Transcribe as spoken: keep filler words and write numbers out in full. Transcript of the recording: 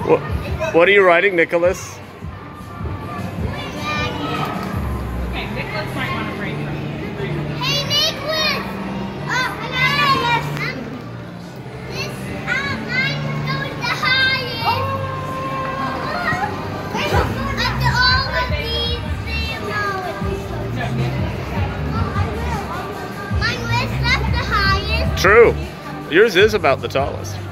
What, what are you writing, Nicholas? Okay, Nicholas might want to break from Hey, Nicholas! Oh, hello! Um, this outline goes the highest. Oh. After all of these, mine was left the highest. True. Yours is about the tallest.